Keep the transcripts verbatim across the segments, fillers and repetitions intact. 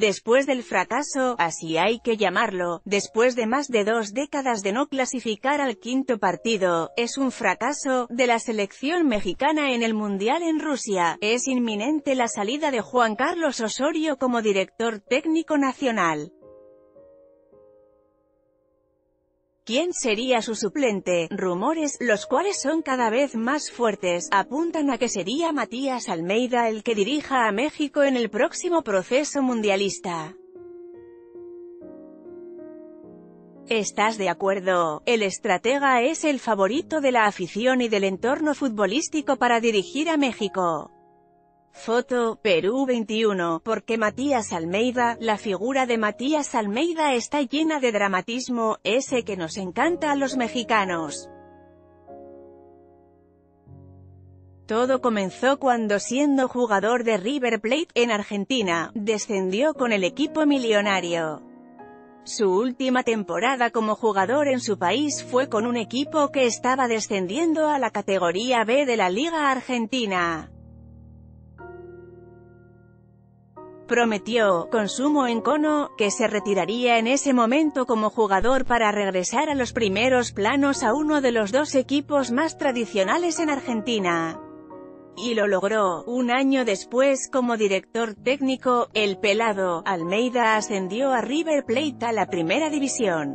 Después del fracaso, así hay que llamarlo, después de más de dos décadas de no clasificar al quinto partido, es un fracaso, de la selección mexicana en el Mundial en Rusia, es inminente la salida de Juan Carlos Osorio como director técnico nacional. ¿Quién sería su suplente? Rumores, los cuales son cada vez más fuertes, apuntan a que sería Matías Almeida el que dirija a México en el próximo proceso mundialista. ¿Estás de acuerdo? El estratega es el favorito de la afición y del entorno futbolístico para dirigir a México. Foto, Perú veintiuno, porque Matías Almeida, la figura de Matías Almeida está llena de dramatismo, ese que nos encanta a los mexicanos. Todo comenzó cuando, siendo jugador de River Plate, en Argentina, descendió con el equipo millonario. Su última temporada como jugador en su país fue con un equipo que estaba descendiendo a la categoría B de la Liga Argentina. Prometió, con sumo encono, que se retiraría en ese momento como jugador para regresar a los primeros planos a uno de los dos equipos más tradicionales en Argentina. Y lo logró. Un año después, como director técnico, el pelado Almeida ascendió a River Plate a la primera división.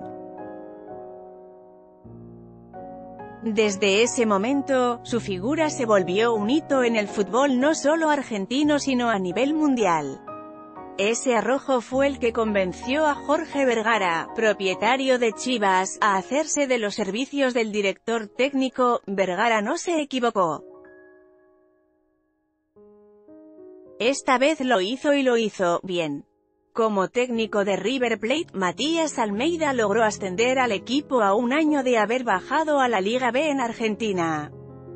Desde ese momento, su figura se volvió un hito en el fútbol no solo argentino sino a nivel mundial. Ese arrojo fue el que convenció a Jorge Vergara, propietario de Chivas, a hacerse de los servicios del director técnico. Vergara no se equivocó. Esta vez lo hizo y lo hizo bien. Como técnico de River Plate, Matías Almeida logró ascender al equipo a un año de haber bajado a la Liga B en Argentina.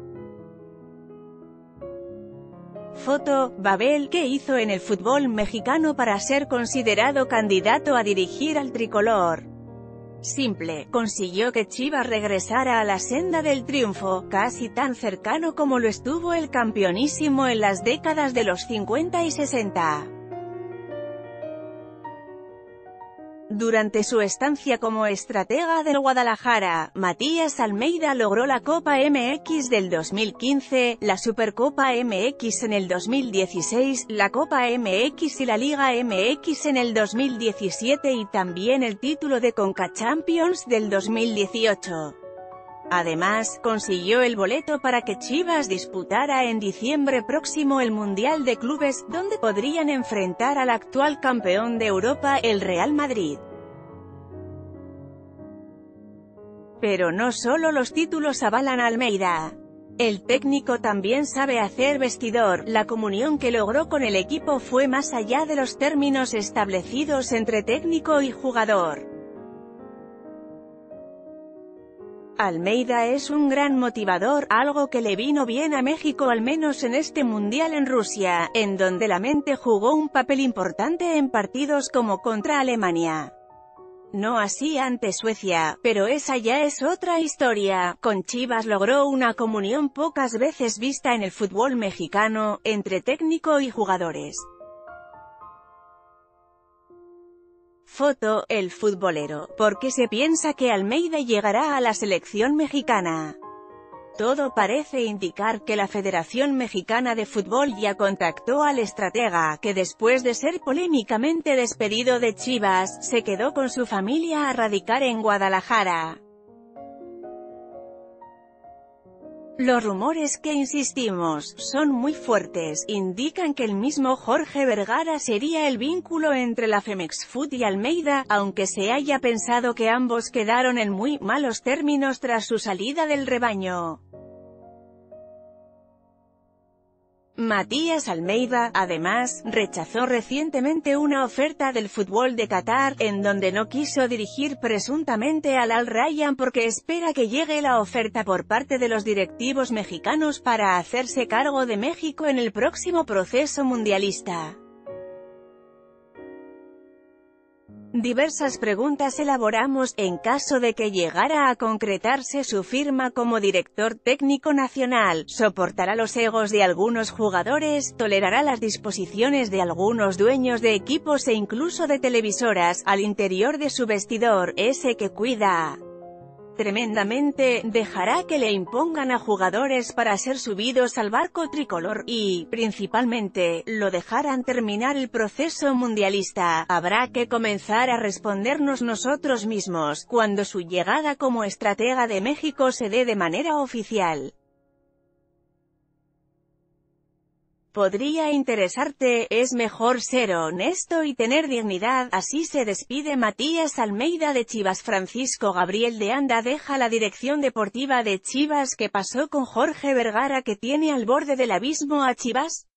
Foto, Babel, ¿qué hizo en el fútbol mexicano para ser considerado candidato a dirigir al tricolor? Simple, consiguió que Chivas regresara a la senda del triunfo, casi tan cercano como lo estuvo el campeonísimo en las décadas de los cincuenta y sesenta. Durante su estancia como estratega del Guadalajara, Matías Almeida logró la Copa M X del dos mil quince, la Supercopa M X en el dos mil dieciséis, la Copa M X y la Liga M X en el dos mil diecisiete y también el título de Conca Champions del dos mil dieciocho. Además, consiguió el boleto para que Chivas disputara en diciembre próximo el Mundial de Clubes, donde podrían enfrentar al actual campeón de Europa, el Real Madrid. Pero no solo los títulos avalan a Almeida. El técnico también sabe hacer vestidor. La comunión que logró con el equipo fue más allá de los términos establecidos entre técnico y jugador. Almeida es un gran motivador, algo que le vino bien a México al menos en este Mundial en Rusia, en donde la mente jugó un papel importante en partidos como contra Alemania. No así ante Suecia, pero esa ya es otra historia. Con Chivas logró una comunión pocas veces vista en el fútbol mexicano, entre técnico y jugadores. Foto, el futbolero, ¿por qué se piensa que Almeida llegará a la selección mexicana? Todo parece indicar que la Federación Mexicana de Fútbol ya contactó al estratega, que después de ser polémicamente despedido de Chivas, se quedó con su familia a radicar en Guadalajara. Los rumores, que insistimos, son muy fuertes, indican que el mismo Jorge Vergara sería el vínculo entre la Femex Food y Almeida, aunque se haya pensado que ambos quedaron en muy malos términos tras su salida del rebaño. Matías Almeida, además, rechazó recientemente una oferta del fútbol de Qatar, en donde no quiso dirigir presuntamente al Al Rayyan porque espera que llegue la oferta por parte de los directivos mexicanos para hacerse cargo de México en el próximo proceso mundialista. Diversas preguntas elaboramos, en caso de que llegara a concretarse su firma como director técnico nacional, ¿soportará los egos de algunos jugadores? ¿Tolerará las disposiciones de algunos dueños de equipos e incluso de televisoras, al interior de su vestidor, ese que cuida tremendamente? ¿Dejará que le impongan a jugadores para ser subidos al barco tricolor? Y, principalmente, ¿lo dejarán terminar el proceso mundialista? Habrá que comenzar a respondernos nosotros mismos, cuando su llegada como estratega de México se dé de manera oficial. Podría interesarte, es mejor ser honesto y tener dignidad. Así se despide Matías Almeida de Chivas. Francisco Gabriel de Anda deja la dirección deportiva de Chivas. ¿Qué pasó con Jorge Vergara, que tiene al borde del abismo a Chivas?